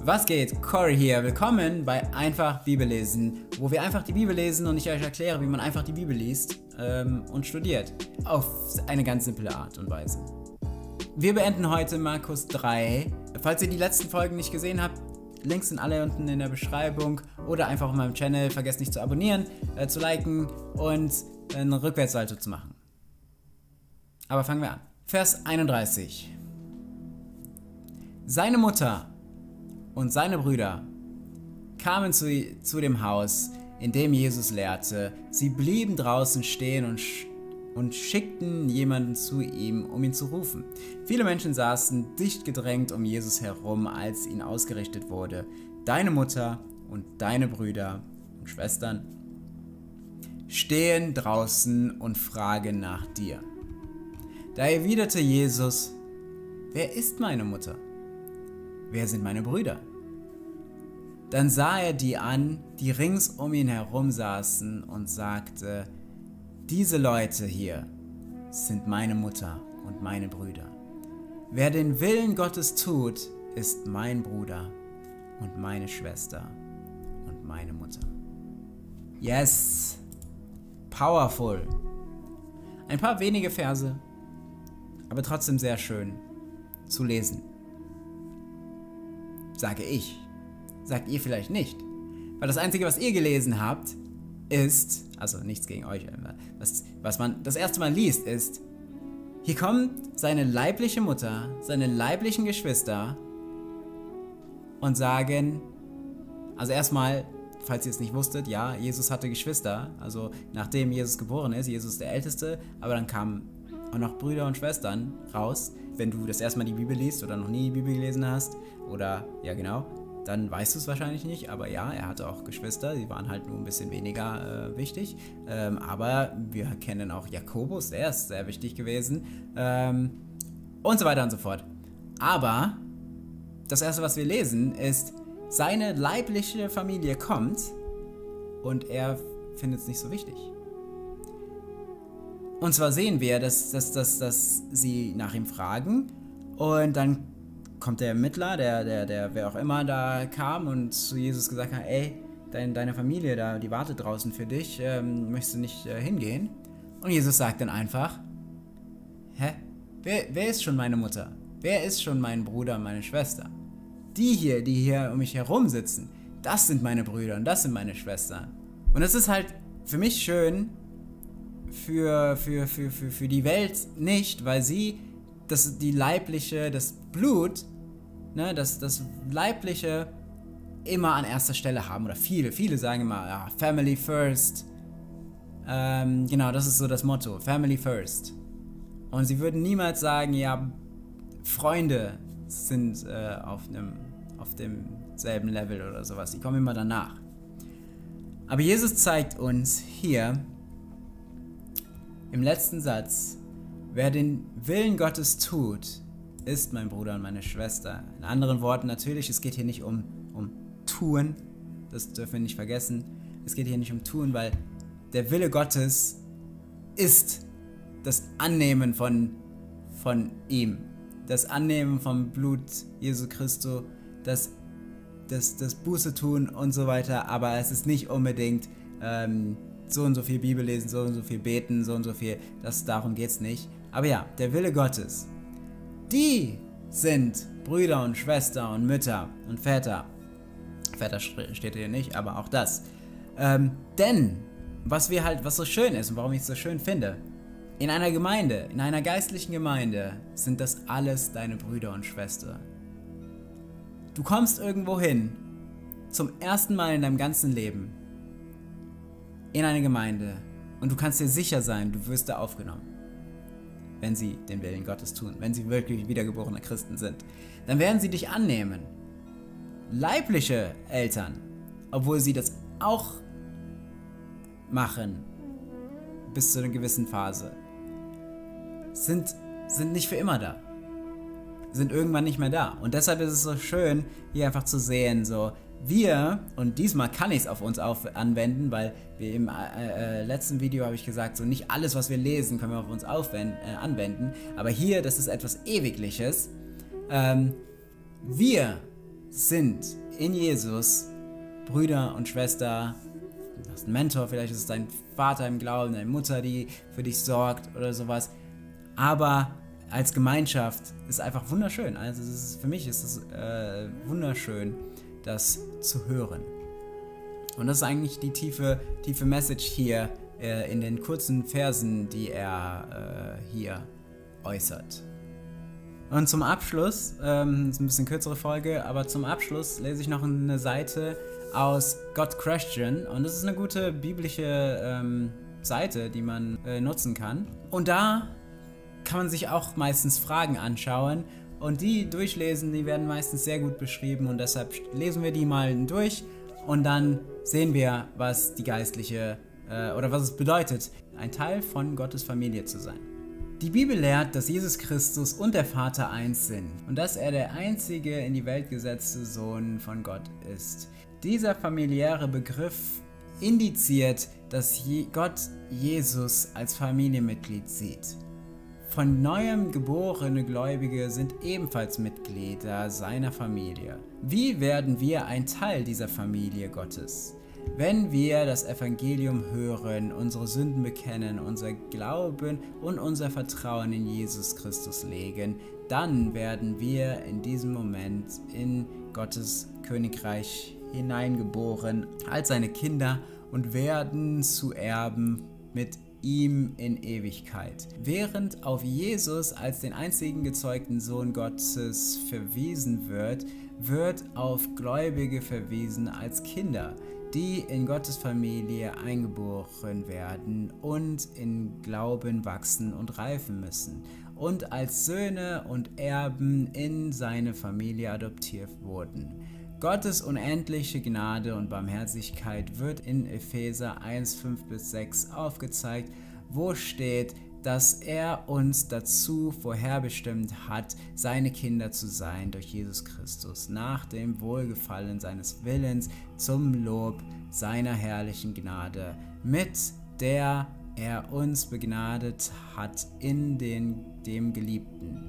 Was geht? Cory hier. Willkommen bei Einfach Bibellesen, wo wir einfach die Bibel lesen und ich euch erkläre, wie man einfach die Bibel liest und studiert. Auf eine ganz simple Art und Weise. Wir beenden heute Markus 3. Falls ihr die letzten Folgen nicht gesehen habt, Links sind alle unten in der Beschreibung oder einfach auf meinem Channel. Vergesst nicht zu abonnieren, zu liken und einen Rückwärtssalto zu machen. Aber fangen wir an. Vers 31. Seine Mutter und seine Brüder kamen zu dem Haus, in dem Jesus lehrte. Sie blieben draußen stehen und schickten jemanden zu ihm, um ihn zu rufen. Viele Menschen saßen dicht gedrängt um Jesus herum, als ihn ausgerichtet wurde: Deine Mutter und deine Brüder und Schwestern stehen draußen und fragen nach dir. Da erwiderte Jesus: Wer ist meine Mutter? Wer sind meine Brüder? Dann sah er die an, die rings um ihn herum saßen, und sagte: Diese Leute hier sind meine Mutter und meine Brüder. Wer den Willen Gottes tut, ist mein Bruder und meine Schwester und meine Mutter. Yes! Powerful! Ein paar wenige Verse, aber trotzdem sehr schön zu lesen. Sage ich. Sagt ihr vielleicht nicht. Weil das Einzige, was ihr gelesen habt, ist, also nichts gegen euch, was man das erste Mal liest, ist: Hier kommt seine leibliche Mutter, seine leiblichen Geschwister und sagen, also erstmal, falls ihr es nicht wusstet, ja, Jesus hatte Geschwister, also nachdem Jesus geboren ist, Jesus ist der Älteste, aber dann kamen auch noch Brüder und Schwestern raus. Wenn du das erste Mal die Bibel liest oder noch nie die Bibel gelesen hast, oder, ja genau, dann weißt du es wahrscheinlich nicht, aber ja, er hatte auch Geschwister, die waren halt nur ein bisschen weniger wichtig, aber wir kennen auch Jakobus, der ist sehr wichtig gewesen, und so weiter und so fort. Aber das erste, was wir lesen, ist: Seine leibliche Familie kommt und er findet es nicht so wichtig. Und zwar sehen wir, dass sie nach ihm fragen, und dann kommt der Mittler, der wer auch immer da kam und zu Jesus gesagt hat: Ey, deine Familie da, die wartet draußen für dich, möchtest du nicht hingehen? Und Jesus sagt dann einfach: Hä? Wer ist schon meine Mutter? Wer ist schon mein Bruder und meine Schwester? Die hier um mich herum sitzen, das sind meine Brüder und das sind meine Schwestern. Und das ist halt für mich schön, für die Welt nicht, weil sie das Blut, ne, das Leibliche immer an erster Stelle haben. Oder viele sagen immer, ja, Family first. Genau, das ist so das Motto, Family first. Und sie würden niemals sagen, ja, Freunde sind auf demselben Level oder sowas. Die kommen immer danach. Aber Jesus zeigt uns hier im letzten Satz: Wer den Willen Gottes tut, ist mein Bruder und meine Schwester. In anderen Worten natürlich, es geht hier nicht um Tun, das dürfen wir nicht vergessen. Es geht hier nicht um Tun, weil der Wille Gottes ist das Annehmen von ihm, das Annehmen vom Blut Jesu Christi, das Buße tun und so weiter, aber es ist nicht unbedingt so und so viel Bibel lesen, so und so viel beten, so und so viel, darum geht's nicht. Aber ja, der Wille Gottes, die sind Brüder und Schwester und Mütter und Väter. Väter steht hier nicht, aber auch das. Denn, was so schön ist und warum ich es so schön finde, in einer Gemeinde, in einer geistlichen Gemeinde, sind das alles deine Brüder und Schwestern. Du kommst irgendwo hin, zum ersten Mal in deinem ganzen Leben, in eine Gemeinde, und du kannst dir sicher sein, du wirst da aufgenommen, wenn sie den Willen Gottes tun, wenn sie wirklich wiedergeborene Christen sind. Dann werden sie dich annehmen. Leibliche Eltern, obwohl sie das auch machen, bis zu einer gewissen Phase, sind nicht für immer da. Sind irgendwann nicht mehr da. Und deshalb ist es so schön, hier einfach zu sehen, so, und diesmal kann ich es auf uns anwenden, weil wir im letzten Video habe ich gesagt, so nicht alles, was wir lesen, können wir auf uns anwenden, aber hier, das ist etwas Ewigliches. Wir sind in Jesus Brüder und Schwester. Du hast einen Mentor, vielleicht ist es dein Vater im Glauben, deine Mutter, die für dich sorgt oder sowas. Aber als Gemeinschaft ist einfach wunderschön. Also für mich ist es wunderschön, das zu hören. Und das ist eigentlich die tiefe Message hier in den kurzen Versen, die er hier äußert. Und zum Abschluss, ist ein bisschen kürzere Folge, aber zum Abschluss lese ich noch eine Seite aus God Question. Und das ist eine gute biblische Seite, die man nutzen kann. Und da kann man sich auch meistens Fragen anschauen. Und die durchlesen, die werden meistens sehr gut beschrieben. Und deshalb lesen wir die mal durch. Und dann sehen wir, was die geistliche, oder was es bedeutet, ein Teil von Gottes Familie zu sein. Die Bibel lehrt, dass Jesus Christus und der Vater eins sind und dass er der einzige in die Welt gesetzte Sohn von Gott ist. Dieser familiäre Begriff indiziert, dass Gott Jesus als Familienmitglied sieht. Von neuem geborene Gläubige sind ebenfalls Mitglieder seiner Familie. Wie werden wir ein Teil dieser Familie Gottes? Wenn wir das Evangelium hören, unsere Sünden bekennen, unser Glauben und unser Vertrauen in Jesus Christus legen, dann werden wir in diesem Moment in Gottes Königreich hineingeboren als seine Kinder und werden zu Erben mit ihm in Ewigkeit. Während auf Jesus als den einzigen gezeugten Sohn Gottes verwiesen wird, wird auf Gläubige verwiesen als Kinder, die in Gottes Familie eingeboren werden und in Glauben wachsen und reifen müssen und als Söhne und Erben in seine Familie adoptiert wurden. Gottes unendliche Gnade und Barmherzigkeit wird in Epheser 1, 5-6 aufgezeigt, wo steht, dass er uns dazu vorherbestimmt hat, seine Kinder zu sein durch Jesus Christus, nach dem Wohlgefallen seines Willens zum Lob seiner herrlichen Gnade, mit der er uns begnadet hat in dem Geliebten.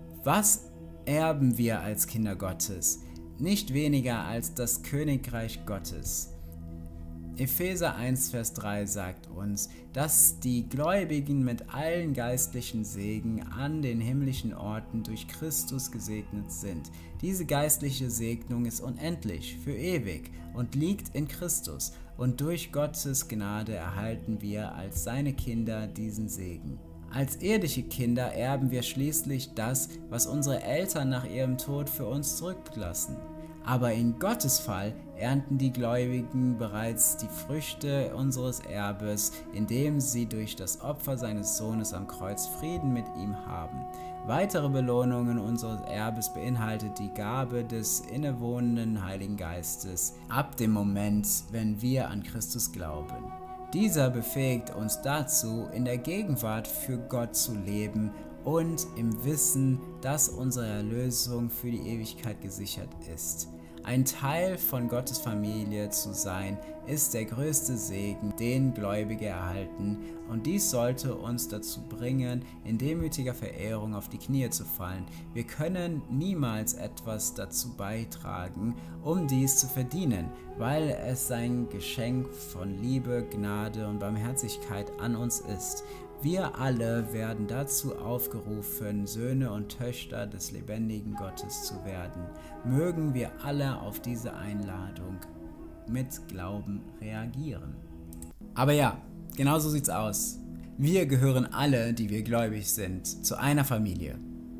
Was erben wir als Kinder Gottes? Nicht weniger als das Königreich Gottes. Epheser 1, Vers 3 sagt uns, dass die Gläubigen mit allen geistlichen Segen an den himmlischen Orten durch Christus gesegnet sind. Diese geistliche Segnung ist unendlich, für ewig und liegt in Christus. Und durch Gottes Gnade erhalten wir als seine Kinder diesen Segen. Als irdische Kinder erben wir schließlich das, was unsere Eltern nach ihrem Tod für uns zurücklassen. Aber in Gottes Fall ernten die Gläubigen bereits die Früchte unseres Erbes, indem sie durch das Opfer seines Sohnes am Kreuz Frieden mit ihm haben. Weitere Belohnungen unseres Erbes beinhaltet die Gabe des innewohnenden Heiligen Geistes ab dem Moment, wenn wir an Christus glauben. Dieser befähigt uns dazu, in der Gegenwart für Gott zu leben und im Wissen, dass unsere Erlösung für die Ewigkeit gesichert ist. Ein Teil von Gottes Familie zu sein, ist der größte Segen, den Gläubige erhalten, und dies sollte uns dazu bringen, in demütiger Verehrung auf die Knie zu fallen. Wir können niemals etwas dazu beitragen, um dies zu verdienen, weil es sein Geschenk von Liebe, Gnade und Barmherzigkeit an uns ist. Wir alle werden dazu aufgerufen, Söhne und Töchter des lebendigen Gottes zu werden. Mögen wir alle auf diese Einladung mit Glauben reagieren. Aber ja, genau so sieht's aus. Wir gehören alle, die wir gläubig sind, zu einer Familie.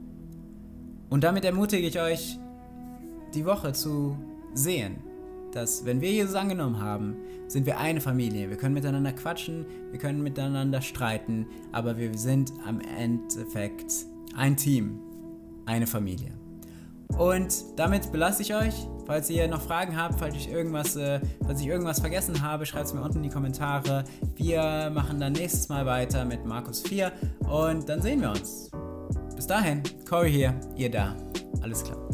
Und damit ermutige ich euch, die Woche zu sehen, dass, wenn wir Jesus angenommen haben, sind wir eine Familie. Wir können miteinander quatschen, wir können miteinander streiten, aber wir sind am Endeffekt ein Team, eine Familie. Und damit belasse ich euch. Falls ihr noch Fragen habt, falls ich irgendwas vergessen habe, schreibt es mir unten in die Kommentare. Wir machen dann nächstes Mal weiter mit Markus 4 und dann sehen wir uns. Bis dahin, Corey hier, ihr da. Alles klar.